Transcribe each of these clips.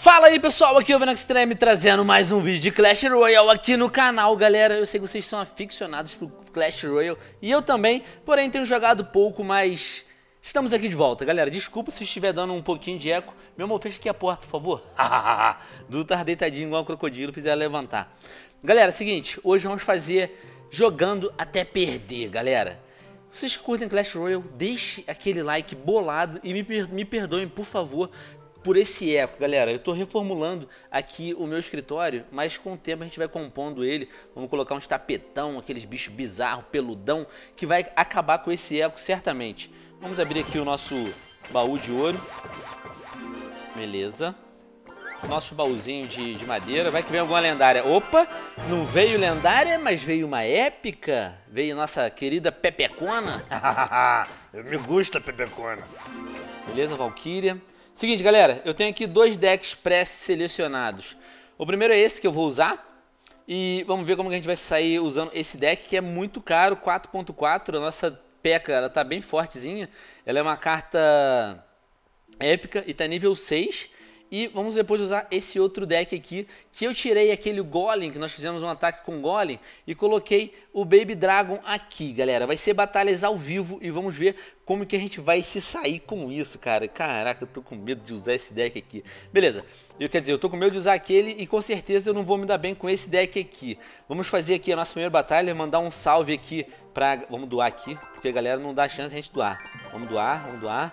Fala aí pessoal, aqui é o Venom Extreme trazendo mais um vídeo de Clash Royale aqui no canal, galera. Eu sei que vocês são aficionados por Clash Royale e eu também, porém tenho jogado pouco, mas estamos aqui de volta, galera. Desculpa se estiver dando um pouquinho de eco. Meu amor, fecha aqui a porta, por favor. Dudu tá deitadinho igual um crocodilo, fiz ela levantar. Galera, seguinte, hoje vamos fazer jogando até perder, galera. Vocês curtem Clash Royale, deixe aquele like bolado e me perdoem, por favor, por esse eco, galera. Eu tô reformulando aqui o meu escritório, mas com o tempo a gente vai compondo ele. Vamos colocar uns tapetão, aqueles bichos bizarros, peludão, que vai acabar com esse eco certamente. Vamos abrir aqui o nosso baú de ouro. Beleza. Nosso baúzinho de madeira. Vai que vem alguma lendária. Opa, não veio lendária, mas veio uma épica. Veio nossa querida Pepecona. Eu me gusta, Pepecona. Beleza, Valkyria. Seguinte, galera, eu tenho aqui dois decks pré-selecionados. O primeiro é esse que eu vou usar. E vamos ver como que a gente vai sair usando esse deck, que é muito caro, 4.4. A nossa P.E.K.K.A, ela tá bem fortezinha. Ela é uma carta épica e tá nível 6. E vamos depois usar esse outro deck aqui, que eu tirei aquele Golem, que nós fizemos um ataque com Golem, e coloquei o Baby Dragon aqui, galera. Vai ser batalhas ao vivo e vamos ver como que a gente vai se sair com isso, cara. Caraca, eu tô com medo de usar esse deck aqui. Beleza, quer dizer, eu tô com medo de usar aquele e com certeza eu não vou me dar bem com esse deck aqui. Vamos fazer aqui a nossa primeira batalha, mandar um salve aqui pra... Vamos doar aqui, porque a galera não dá chance de a gente doar. Vamos doar, vamos doar.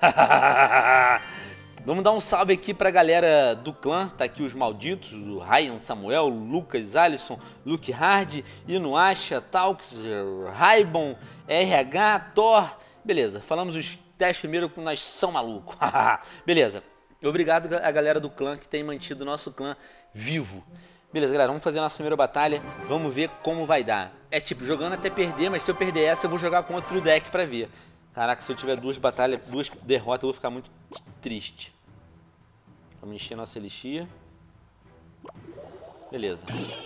Vamos dar um salve aqui pra galera do clã. Tá aqui os malditos, o Ryan, Samuel, Lucas, Alisson, Luke Hard, Inuasha, Talks, Raibon, RH, Thor. Beleza, falamos os 10 primeiro que nós são malucos. Beleza, obrigado a galera do clã que tem mantido o nosso clã vivo. Beleza, galera, vamos fazer a nossa primeira batalha. Vamos ver como vai dar. É tipo, jogando até perder, mas se eu perder essa eu vou jogar com outro deck pra ver. Caraca, se eu tiver duas batalhas, duas derrotas, eu vou ficar muito triste. Vamos encher nossa elixir. Beleza.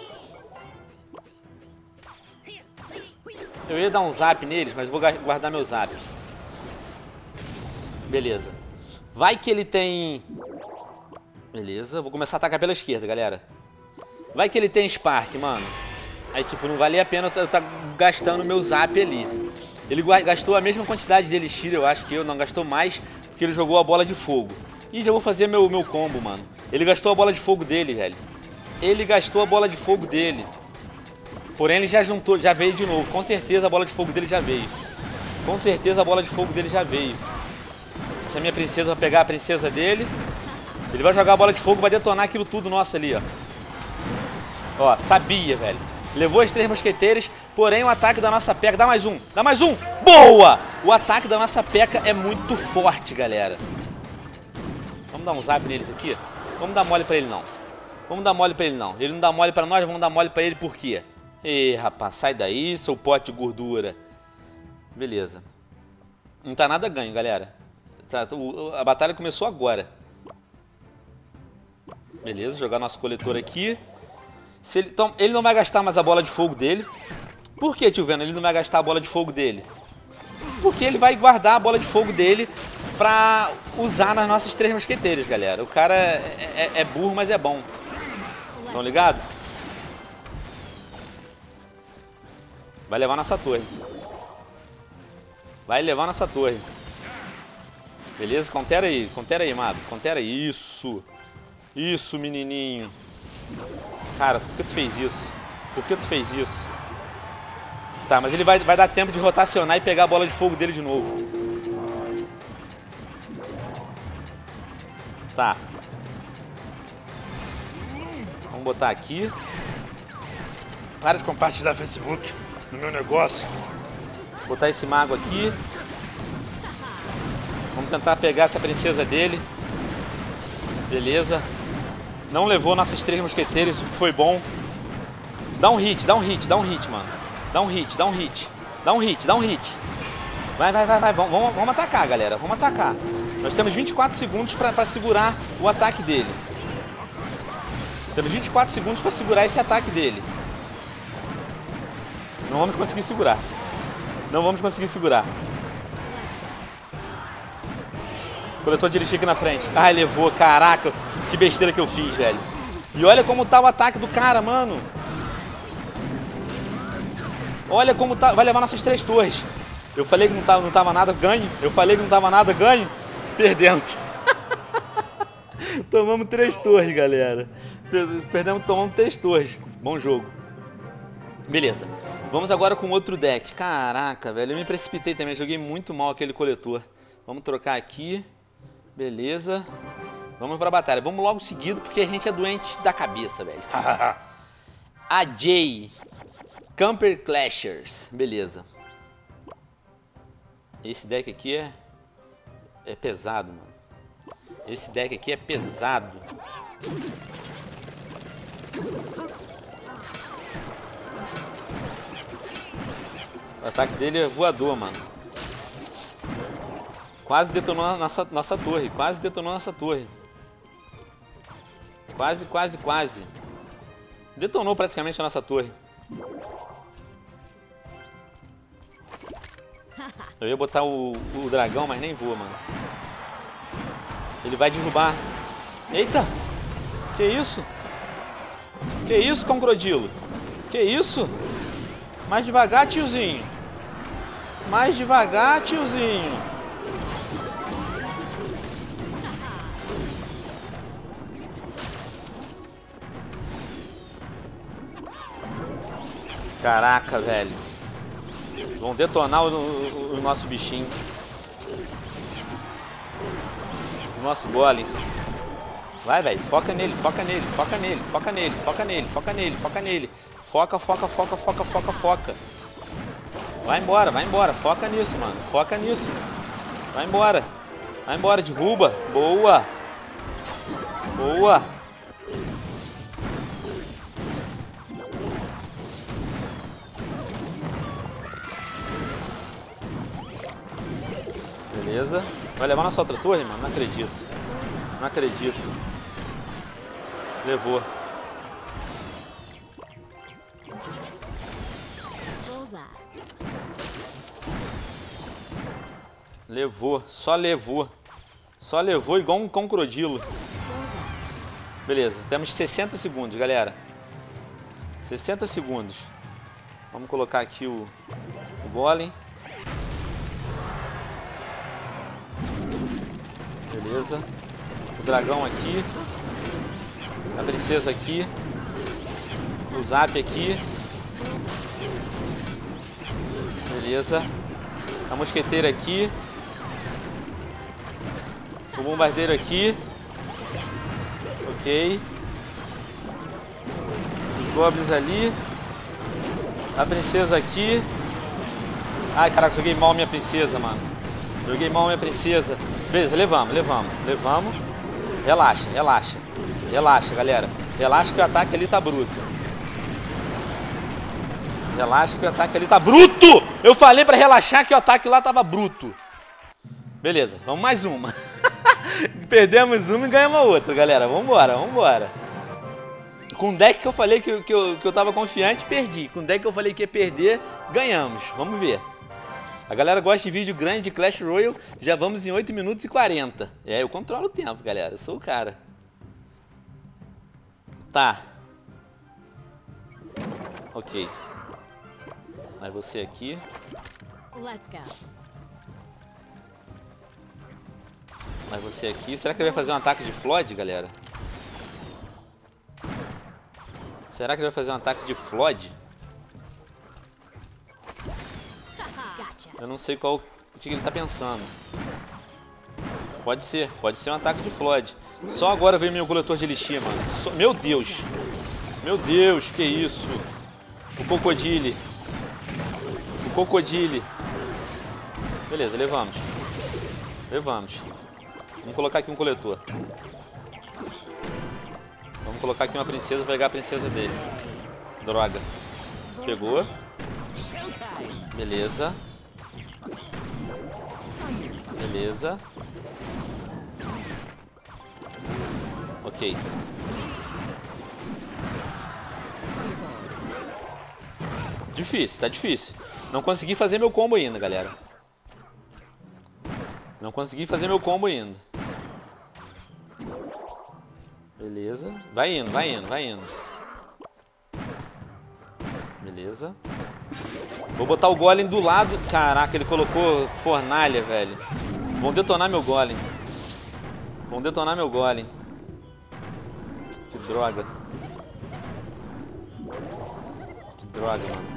Eu ia dar um zap neles, mas vou guardar meu zap. Beleza. Vai que ele tem... Beleza, vou começar a atacar pela esquerda, galera. Vai que ele tem Spark, mano. Aí, tipo, não valia a pena eu estar gastando meu zap ali. Ele gastou a mesma quantidade de elixir, eu acho que eu não gastou mais, porque ele jogou a bola de fogo. E já vou fazer meu combo, mano. Ele gastou a bola de fogo dele, velho. Ele gastou a bola de fogo dele. Porém, ele já juntou, já veio de novo. Com certeza a bola de fogo dele já veio. Com certeza a bola de fogo dele já veio. Essa minha princesa vai pegar a princesa dele. Ele vai jogar a bola de fogo, vai detonar aquilo tudo nosso ali, ó. Ó, sabia, velho. Levou as 3 mosqueteiras, porém o ataque da nossa P.E.K.K.A... Dá mais um, dá mais um. Boa! O ataque da nossa P.E.K.K.A é muito forte, galera. Vamos dar um zap neles aqui? Vamos dar mole pra ele não. Vamos dar mole pra ele não. Ele não dá mole pra nós, vamos dar mole pra ele por quê? Ê, rapaz, sai daí, seu pote de gordura. Beleza. Não tá nada ganho, galera. A batalha começou agora. Beleza, jogar nosso coletor aqui. Ele não vai gastar mais a bola de fogo dele. Por que, tio Venom, ele não vai gastar a bola de fogo dele? Porque ele vai guardar a bola de fogo dele pra usar nas nossas 3 mosqueteiras, galera. O cara é burro, mas é bom. Estão ligados? Vai levar nossa torre. Vai levar nossa torre. Beleza? Contera aí, Mago. Contera aí. Isso. Isso, menininho. Cara, por que tu fez isso? Por que tu fez isso? Tá, mas ele vai dar tempo de rotacionar e pegar a bola de fogo dele de novo. Tá. Vamos botar aqui. Para de compartilhar Facebook no meu negócio. Botar esse mago aqui. Vamos tentar pegar essa princesa dele. Beleza. Não levou nossas 3 mosqueteiras, isso foi bom. Dá um hit, mano. Dá um hit. Vai. Vamos atacar, galera. Vamos atacar. Nós temos 24 segundos pra segurar o ataque dele. Temos 24 segundos pra segurar esse ataque dele. Não vamos conseguir segurar. Coletor de elixir aqui na frente. Ai, levou. Caraca, que besteira que eu fiz, velho. E olha como tá o ataque do cara, mano. Olha como tá. Vai levar nossas 3 torres. Eu falei que não tava nada, ganho. Eu falei que não tava nada, ganho. Perdemos. Tomamos 3 torres, galera. Tomamos 3 torres. Bom jogo. Beleza. Vamos agora com outro deck. Caraca, velho. Eu me precipitei também. Joguei muito mal aquele coletor. Vamos trocar aqui. Beleza. Vamos pra batalha. Vamos logo seguido, porque a gente é doente da cabeça, velho. A Jay. Camper Clashers. Beleza. Esse deck aqui é pesado, mano. Esse deck aqui é pesado. O ataque dele é voador, mano. Quase detonou a nossa torre. Quase detonou nossa torre. Quase, quase, quase. Detonou praticamente a nossa torre. Eu ia botar o dragão, mas nem voa, mano. Ele vai derrubar. Eita! Que isso? Que isso, Concrodilo? Que isso? Mais devagar, tiozinho. Mais devagar, tiozinho. Caraca, velho. Vão detonar o nosso bichinho. O nosso golem. Vai, velho. Foca nele, foca nele, foca nele, foca nele, foca nele, foca nele, foca nele. Foca, foca, foca, foca, foca, foca. Vai embora. Foca nisso, mano. Foca nisso. Vai embora. Vai embora, derruba. Boa. Boa. Beleza. Vai levar nossa outra torre, mano? Não acredito. Não acredito. Levou. Levou. Só levou. Só levou igual um concrodilo. Beleza. Temos 60 segundos, galera. 60 segundos. Vamos colocar aqui o golem. Beleza. O dragão aqui. A princesa aqui. O zap aqui. Beleza. A mosqueteira aqui. O bombardeiro aqui. Ok. Os goblins ali. A princesa aqui. Ai, caraca, joguei mal minha princesa, mano. Joguei mal minha princesa. Beleza, levamos. Relaxa, galera. Relaxa que o ataque ali tá bruto. Relaxa que o ataque ali tá bruto! Eu falei pra relaxar que o ataque lá tava bruto. Beleza, vamos mais uma. Perdemos uma e ganhamos a outra, galera. Vambora. Com o deck que eu falei que eu tava confiante, perdi. Com o deck que eu falei que ia perder, ganhamos. Vamos ver. A galera gosta de vídeo grande de Clash Royale. Já vamos em 8 minutos e 40. Eu controlo o tempo, galera. Eu sou o cara. Tá. Ok. Vai você aqui. Let's go. Vai você aqui. Será que ele vai fazer um ataque de Flood, galera? Será que ele vai fazer um ataque de Flood? Eu não sei o que ele tá pensando. Pode ser um ataque de Flood. Só agora veio meu coletor de elixir, mano. Meu Deus, que isso? O Cocodile. Beleza, levamos. Vamos colocar aqui um coletor. Vamos colocar aqui uma princesa pra pegar a princesa dele. Droga. Pegou. Beleza. Ok. Difícil, tá difícil. Não consegui fazer meu combo ainda, galera. Beleza. Vai indo, vai indo, vai indo. Beleza. Vou botar o golem do lado. Caraca, ele colocou fornalha, velho. Vão detonar meu golem. Vão detonar meu golem. Que droga. Que droga, mano.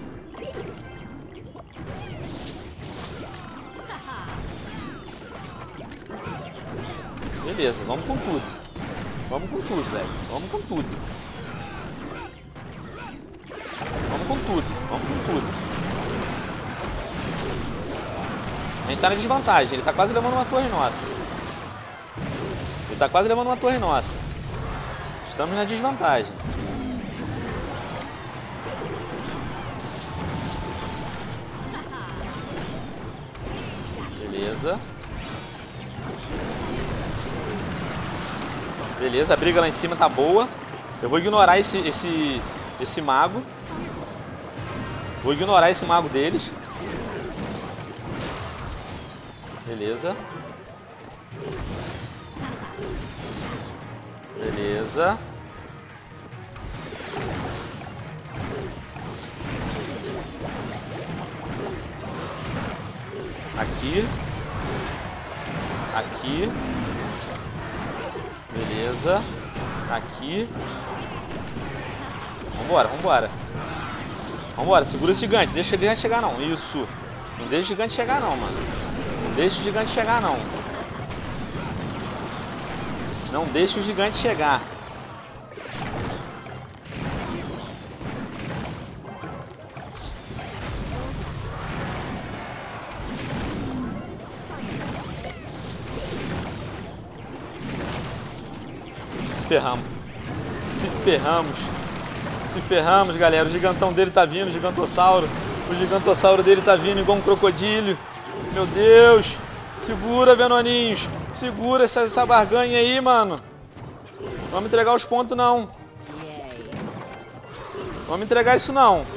Beleza, vamos com tudo. Vamos com tudo, velho. Vamos com tudo. Vamos com tudo. Vamos com tudo. A gente tá na desvantagem. Ele tá quase levando uma torre nossa. Ele tá quase levando uma torre nossa. Estamos na desvantagem. Beleza. Beleza, a briga lá em cima tá boa. Eu vou ignorar esse mago. Vou ignorar esse mago deles. Beleza. Beleza. Aqui. Aqui. Beleza. Aqui. Vambora, vambora. Vambora, segura esse gigante. Deixa o gigante chegar não. Isso. Não deixa o gigante chegar não, mano. Não deixa o gigante chegar não. Não deixa o gigante chegar. Se ferramos. Se ferramos. Se ferramos, galera. O gigantão dele tá vindo, o gigantossauro. O gigantossauro dele tá vindo igual um crocodilo. Meu Deus. Segura, Venoninhos. Segura essa barganha aí, mano. Vamos entregar os pontos, não. Vamos entregar isso, não.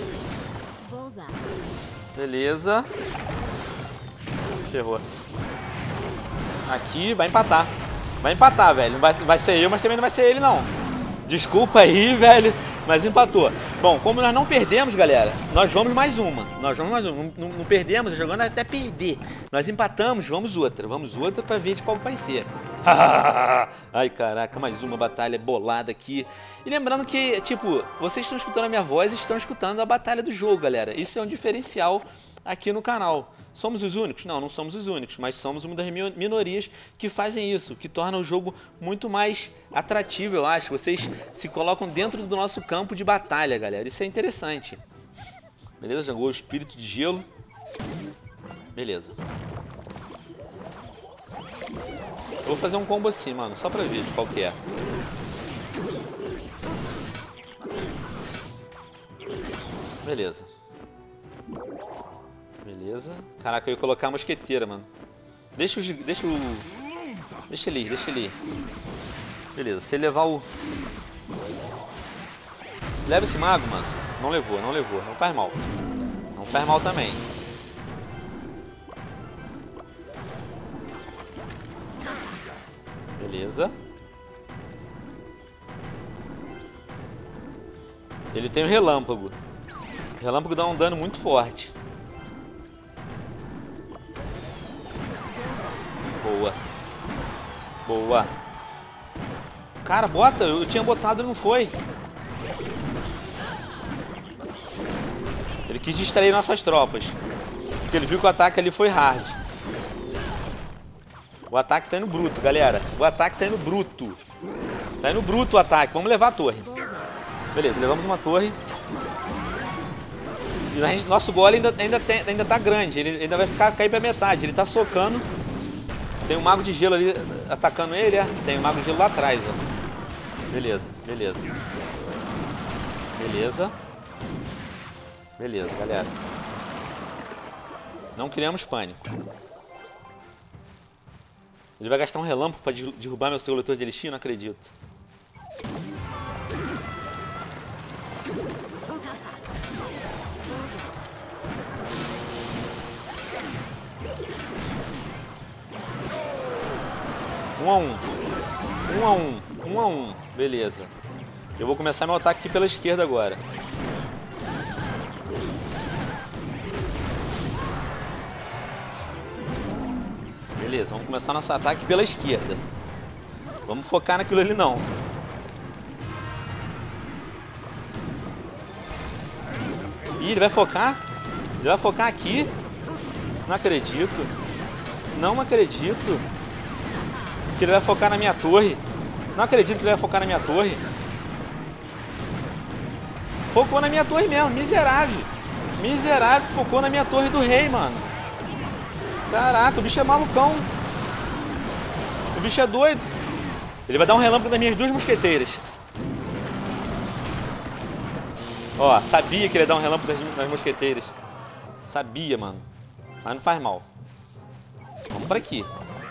Beleza. Ferrou. Aqui, vai empatar. Vai empatar, velho. Não vai ser eu, mas também não vai ser ele, não. Desculpa aí, velho, mas empatou. Bom, como nós não perdemos, galera, nós vamos mais uma. Nós vamos mais uma. Não perdemos, jogando até perder. Nós empatamos, vamos outra. Vamos outra pra ver de qual vai ser. Ai, caraca, mais uma batalha bolada aqui. E lembrando que, tipo, vocês estão escutando a minha voz e estão escutando a batalha do jogo, galera. Isso é um diferencial aqui no canal. Somos os únicos? Não, não somos os únicos, mas somos uma das minorias que fazem isso, que torna o jogo muito mais atrativo, eu acho. Vocês se colocam dentro do nosso campo de batalha, galera. Isso é interessante. Beleza, jogou o espírito de gelo. Beleza. Eu vou fazer um combo assim, mano, só pra ver de qual que é. Beleza. Beleza. Caraca, eu ia colocar a mosqueteira, mano. Deixa ele ir. Beleza, se ele levar o... Leva esse mago, mano. Não levou. Não faz mal. Não faz mal também. Beleza. Ele tem o relâmpago. O relâmpago dá um dano muito forte. Boa. Boa. Cara, bota. Eu tinha botado e não foi. Ele quis distrair nossas tropas. Porque ele viu que o ataque ali foi hard. O ataque tá indo bruto, galera. O ataque tá indo bruto. Tá indo bruto o ataque. Vamos levar a torre. Beleza, levamos uma torre. E nosso golem ainda tá grande. Ele ainda vai cair pra metade. Ele tá socando. Tem um mago de gelo ali atacando ele, é? Tem um mago de gelo lá atrás, ó. Beleza. Beleza, galera. Não criamos pânico. Ele vai gastar um relâmpago pra derrubar meu coletor de elixir? Não acredito. Um a um. Beleza. Eu vou começar meu ataque aqui pela esquerda agora. Beleza, vamos começar nosso ataque pela esquerda. Vamos focar naquilo ali não. Ih, ele vai focar? Ele vai focar aqui? Não acredito. Não acredito. Que ele vai focar na minha torre. Não acredito que ele vai focar na minha torre. Focou na minha torre mesmo, miserável. Miserável, focou na minha torre do rei, mano. Caraca, o bicho é malucão. O bicho é doido. Ele vai dar um relâmpago nas minhas duas mosqueteiras. Ó, sabia que ele ia dar um relâmpago nas mosqueteiras. Sabia, mano. Mas não faz mal. Vamos pra aqui.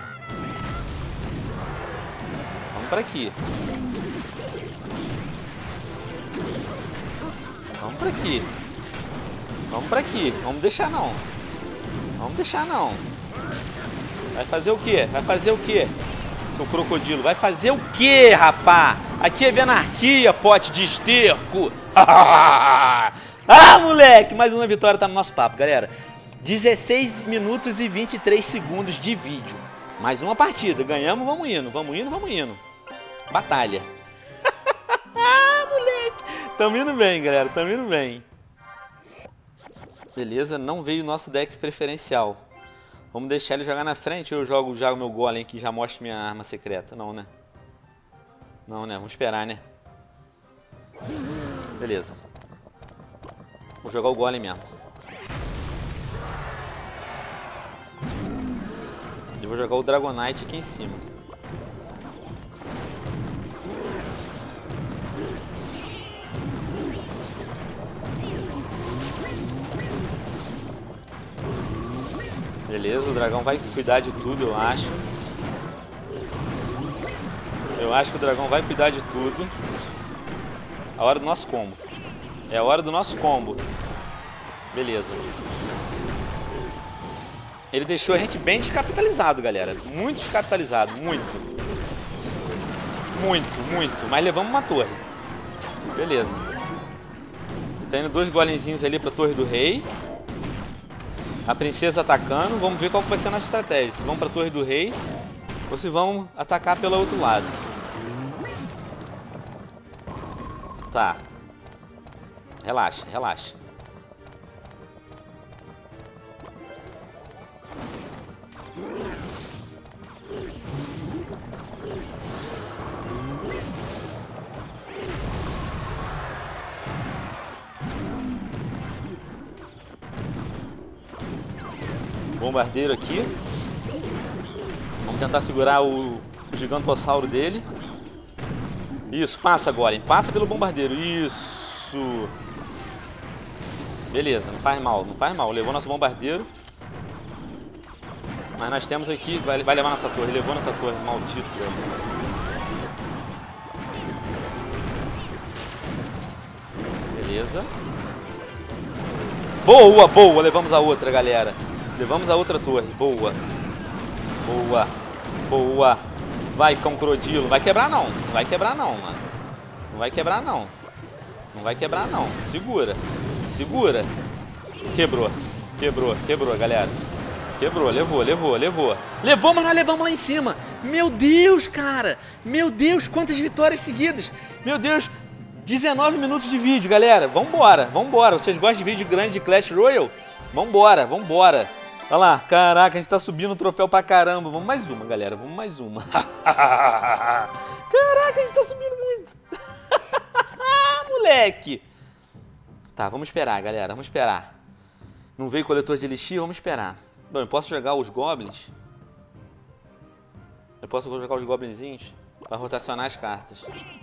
Vamos pra aqui. Vamos pra aqui. Vamos pra aqui. Vamos deixar não. Vamos deixar não. Vai fazer o quê? Vai fazer o quê? Seu crocodilo. Vai fazer o quê, rapá? Aqui é anarquia, pote de esterco. Ah, moleque! Mais uma vitória tá no nosso papo, galera. 16 minutos e 23 segundos de vídeo. Mais uma partida. Ganhamos, vamos indo. Vamos indo, vamos indo. Batalha. Moleque! Tamo indo bem, galera. Tamo indo bem. Beleza, não veio o nosso deck preferencial. Vamos deixar ele jogar na frente ou eu jogo já o meu golem que já mostra minha arma secreta? Não, né? Não, né? Vamos esperar, né? Beleza. Vou jogar o golem mesmo. Eu vou jogar o Dragonite aqui em cima. Beleza, o dragão vai cuidar de tudo, eu acho. Eu acho que o dragão vai cuidar de tudo. A hora do nosso combo. É a hora do nosso combo. Beleza. Ele deixou a gente bem descapitalizado, galera. Muito descapitalizado, muito. Muito, muito. Mas levamos uma torre. Beleza. Tá indo dois golemzinhos ali pra torre do rei. A princesa atacando. Vamos ver qual vai ser a nossa estratégia. Se vamos pra torre do rei ou se vamos atacar pelo outro lado. Tá. Relaxa, relaxa. Bombardeiro aqui. Vamos tentar segurar o gigantossauro dele. Isso, passa agora, passa pelo bombardeiro. Isso. Beleza, não faz mal, não faz mal. Levou nosso bombardeiro. Mas nós temos aqui, vai levar nossa torre. Levou nossa torre, maldito. Beleza. Boa, boa, levamos a outra, galera. Levamos a outra torre, boa. Boa, boa. Vai, cão crocodilo. Vai quebrar não, não vai quebrar não, mano. Não vai quebrar não. Não vai quebrar não, segura. Segura. Quebrou, quebrou, quebrou, galera. Quebrou, levou, levou, levou. Levou, mas nós levamos lá em cima. Meu Deus, cara. Meu Deus, quantas vitórias seguidas. Meu Deus, 19 minutos de vídeo, galera. Vambora, vambora. Vocês gostam de vídeo grande de Clash Royale? Vambora, vambora. Olha lá, caraca, a gente tá subindo o troféu pra caramba. Vamos mais uma, galera, vamos mais uma. Caraca, a gente tá subindo muito. Moleque. Tá, vamos esperar, galera, vamos esperar. Não veio coletor de elixir, vamos esperar. Bom, eu posso jogar os goblins? Eu posso jogar os goblinzinhos para rotacionar as cartas.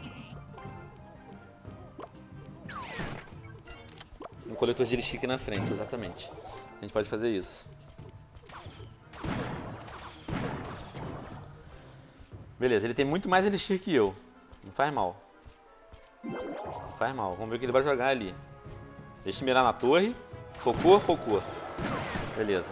Um coletor de elixir aqui na frente, exatamente. A gente pode fazer isso. Beleza, ele tem muito mais elixir que eu. Não faz mal. Não faz mal. Vamos ver o que ele vai jogar ali. Deixa eu mirar na torre. Focou, focou. Beleza.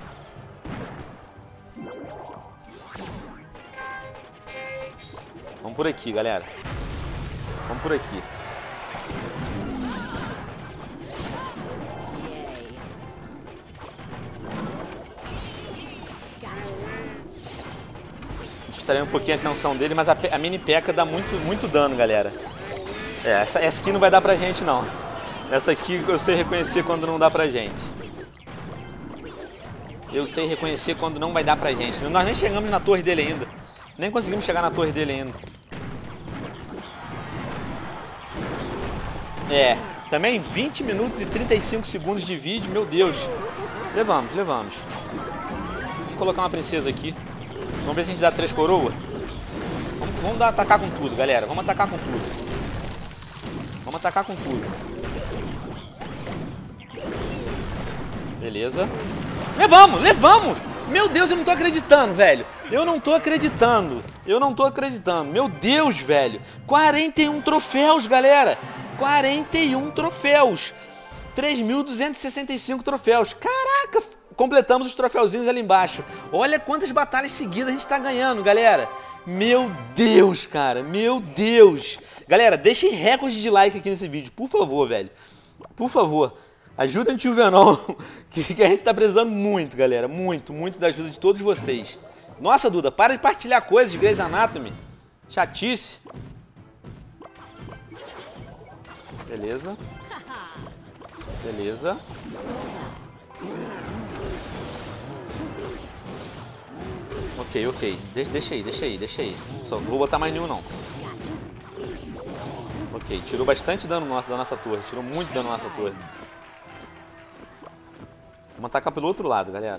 Vamos Vamos por aqui, galera. Vamos por aqui. Distrair um pouquinho a atenção dele, mas a mini P.E.K.K.A dá muito dano, galera. Essa aqui não vai dar pra gente, não. Essa aqui eu sei reconhecer quando não dá pra gente. Eu sei reconhecer quando não vai dar pra gente. Nós nem chegamos na torre dele ainda. Nem conseguimos chegar na torre dele ainda. Também 20 minutos e 35 segundos de vídeo, meu Deus. Levamos. Vou colocar uma princesa aqui. Vamos ver se a gente dá 3 coroas. Vamos atacar com tudo, galera. Vamos atacar com tudo. Vamos atacar com tudo. Beleza. Levamos! Meu Deus, eu não tô acreditando, velho. Eu não tô acreditando. Meu Deus, velho. 41 troféus, galera. 41 troféus. 3.265 troféus. Caraca, completamos os troféuzinhos ali embaixo. Olha quantas batalhas seguidas a gente tá ganhando, galera. Meu Deus, cara. Meu Deus. Galera, deixem recorde de like aqui nesse vídeo, por favor, velho. Por favor. Ajuda o tio Venom, que a gente tá precisando muito, galera. Muito da ajuda de todos vocês. Nossa, Duda, para de partilhar coisas de Grey's Anatomy. Chatice. Beleza. Ok. Deixa aí. Só não vou botar mais nenhum, não. Ok, tirou bastante dano da nossa torre. Tirou muito dano da nossa torre. Vamos atacar pelo outro lado, galera.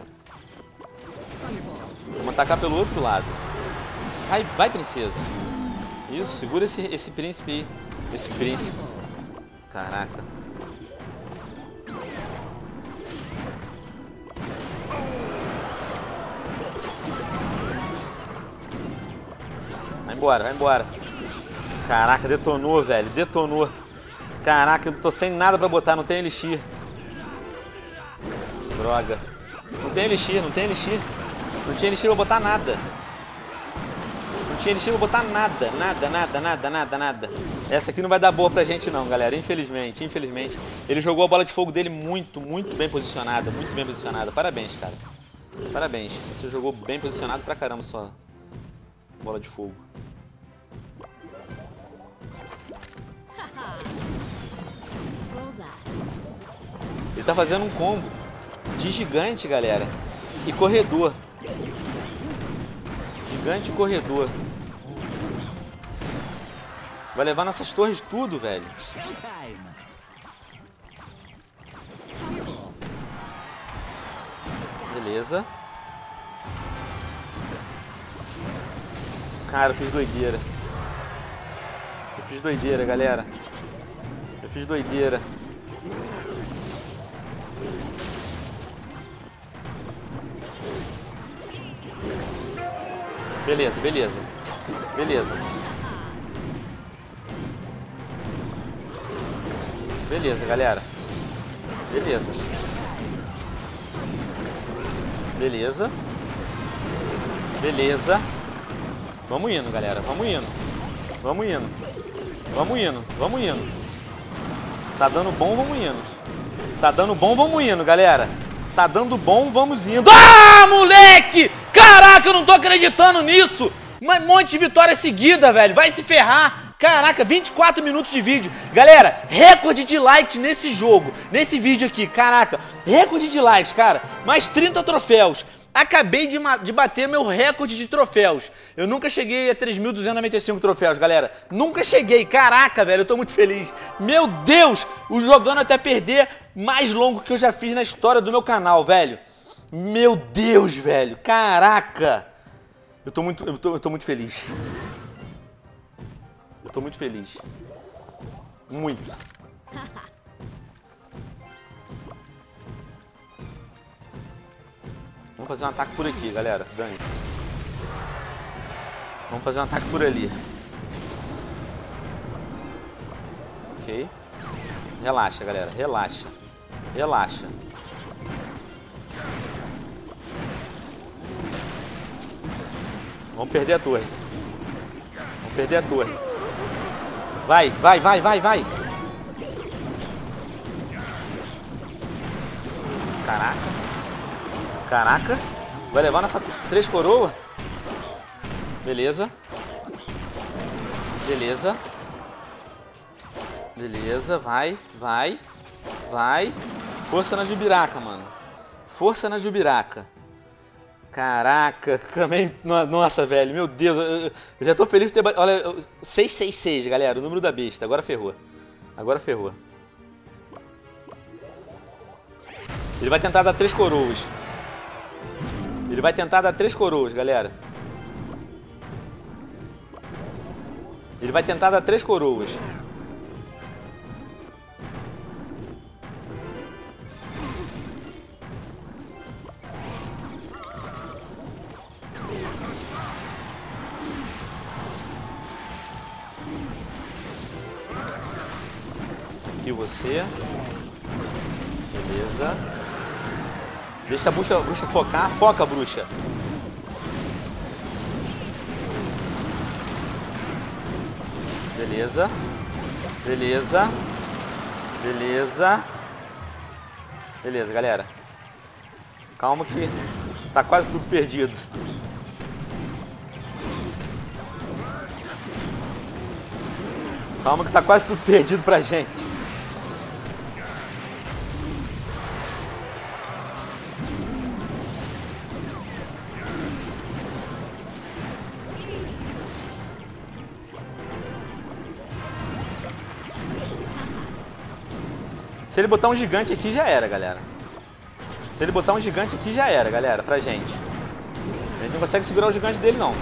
Vai, princesa. Isso, segura esse príncipe aí. Esse príncipe. Caraca. Vai embora. Caraca, detonou, velho. Caraca, eu tô sem nada pra botar, não tem elixir. Droga. Não tem elixir. Não tinha elixir pra botar nada. Nada. Essa aqui não vai dar boa pra gente não, galera. Infelizmente. Ele jogou a bola de fogo dele muito bem posicionada. Parabéns, cara. Parabéns. Você jogou bem posicionado pra caramba sua bola de fogo. Ele tá fazendo um combo de gigante, galera, e corredor. Gigante e corredor. Vai levar nossas torres tudo, velho. Beleza. Cara, eu fiz doideira. Galera. Beleza. Beleza, galera. Beleza. Vamos indo, galera. Vamos indo. Tá dando bom, vamos indo, galera. Tá dando bom, vamos indo. Ah, moleque! Caraca, eu não tô acreditando nisso! Um monte de vitória seguida, velho. Vai se ferrar. Caraca, 24 minutos de vídeo. Galera, recorde de likes nesse jogo. Nesse vídeo aqui, caraca. Recorde de likes, cara. Mais 30 troféus. Acabei de bater meu recorde de troféus. Eu nunca cheguei a 3.295 troféus, galera. Nunca cheguei. Caraca, velho, eu tô muito feliz. Meu Deus, o jogando até perder mais longo que eu já fiz na história do meu canal, velho. Meu Deus, velho. Caraca. Eu tô muito feliz. Muito. Vamos fazer um ataque por aqui, galera. Dane-se. Vamos fazer um ataque por ali. Ok. Relaxa, galera. Relaxa. Vamos perder a torre. Perder a torre. Vai, vai, vai, vai, vai. Caraca. Caraca. Vai levar nessa 3 coroas. Beleza. Beleza. Beleza, vai, vai, vai. Força na Jubiraca, mano. Força na Jubiraca. Caraca, também... Nossa, velho, meu Deus. Eu já tô feliz por ter... Olha, 666, galera, o número da besta. Agora ferrou. Agora ferrou. Ele vai tentar dar 3 coroas. Ele vai tentar dar 3 coroas, galera. Ele vai tentar dar 3 coroas. Aqui você. Beleza. Deixa a bruxa focar. Foca, bruxa. Beleza. Beleza. Beleza. Beleza, galera. Calma que tá quase tudo perdido. Calma que tá quase tudo perdido pra gente. Se ele botar um gigante aqui, já era, galera. Se ele botar um gigante aqui, já era, galera, pra gente. A gente não consegue segurar o gigante dele, não.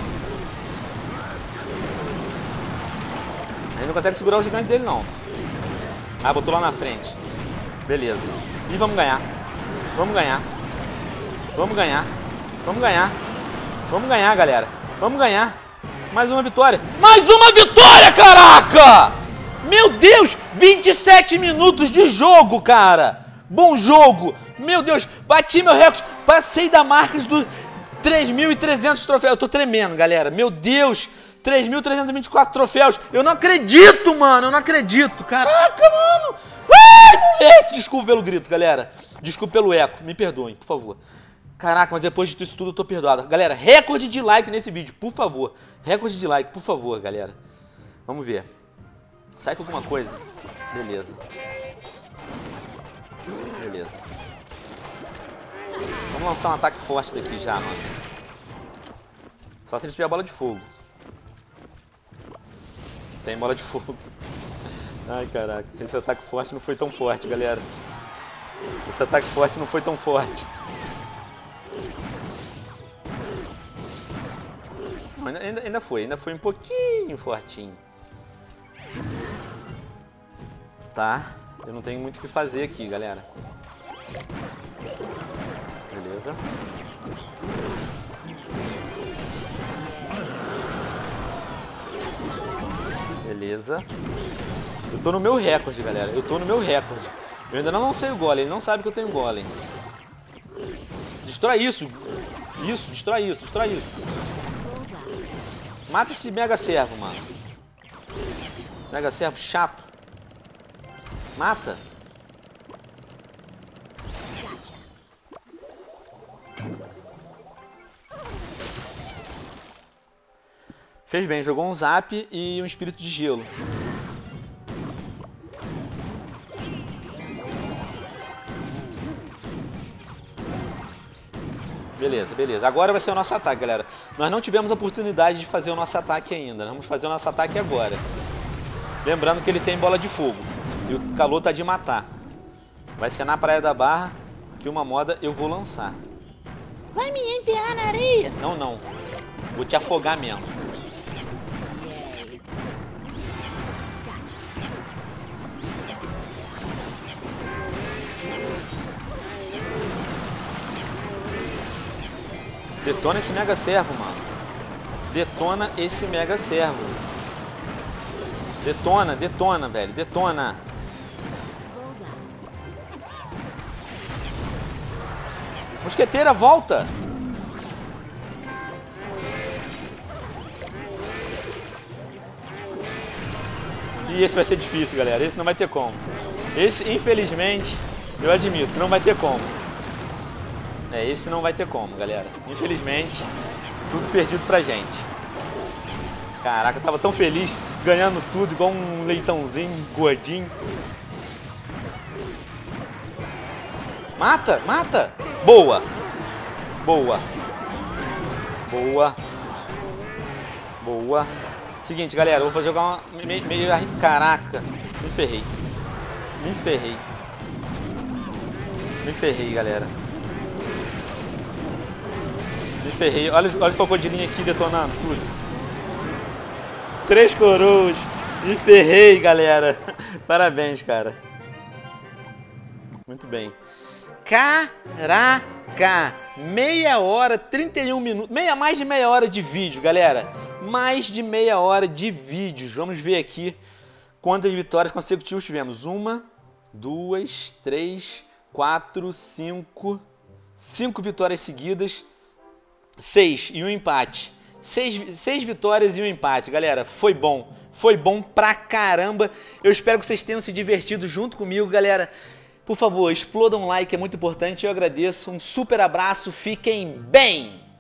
A gente não consegue segurar o gigante dele, não. Ah, botou lá na frente. Beleza. E vamos ganhar. Vamos ganhar. Vamos ganhar. Vamos ganhar. Vamos ganhar, galera. Vamos ganhar. Mais uma vitória. Mais uma vitória, caraca! Meu Deus, 27 minutos de jogo, cara. Bom jogo. Meu Deus, bati meu recorde. Passei da marca dos 3.300 troféus. Eu tô tremendo, galera. Meu Deus, 3.324 troféus. Eu não acredito, mano. Eu não acredito. Caraca, mano. Ai, moleque. Desculpa pelo grito, galera. Desculpa pelo eco. Me perdoem, por favor. Caraca, mas depois disso tudo eu tô perdoado. Galera, recorde de like nesse vídeo, por favor. Recorde de like, por favor, galera. Vamos ver. Sai com alguma coisa. Beleza. Beleza. Vamos lançar um ataque forte daqui já, mano. Só se ele tiver bola de fogo. Tem bola de fogo. Ai, caraca. Esse ataque forte não foi tão forte, galera. Esse ataque forte não foi tão forte. Ainda foi um pouquinho fortinho. Tá, eu não tenho muito o que fazer aqui, galera. Beleza. Beleza. Eu tô no meu recorde, galera. Eu tô no meu recorde. Eu ainda não lancei o golem, ele não sabe que eu tenho golem. Destrói isso. Isso, destrói isso, destrói isso. Mata esse mega servo, mano. Mega servo chato. Mata. Fez bem, jogou um zap e um espírito de gelo. Beleza, beleza. Agora vai ser o nosso ataque, galera. Nós não tivemos a oportunidade de fazer o nosso ataque ainda. Vamos fazer o nosso ataque agora. Lembrando que ele tem bola de fogo. E o calor tá de matar. Vai ser na Praia da Barra que uma moda eu vou lançar. Vai me enterrar na areia? Não, não. Vou te afogar mesmo. Detona esse mega servo, mano. Detona esse mega servo. Detona, detona, velho. Detona. Mosqueteira, volta. E esse vai ser difícil, galera. Esse não vai ter como. Esse, infelizmente, eu admito, não vai ter como. Esse não vai ter como, galera. Infelizmente, tudo perdido pra gente. Caraca, eu tava tão feliz, ganhando tudo, igual um leitãozinho, gordinho. Mata, mata! Boa! Boa! Boa! Boa! Seguinte, galera, eu vou jogar uma... meio... Caraca! Me ferrei. Me ferrei. Me ferrei, galera. Me ferrei. Olha os crocodilinhos aqui detonando tudo. 3 coroas. Me ferrei, galera. Parabéns, cara. Muito bem. Caraca! Meia hora, 31 minutos. Mais de meia hora de vídeo, galera. Mais de meia hora de vídeos. Vamos ver aqui quantas vitórias consecutivas tivemos. 1, 2, 3, 4, 5. 5 vitórias seguidas. 6 e um empate. 6 vitórias e um empate, galera. Foi bom. Foi bom pra caramba. Eu espero que vocês tenham se divertido junto comigo, galera. Por favor, explodam um like, é muito importante. Eu agradeço. Um super abraço. Fiquem bem!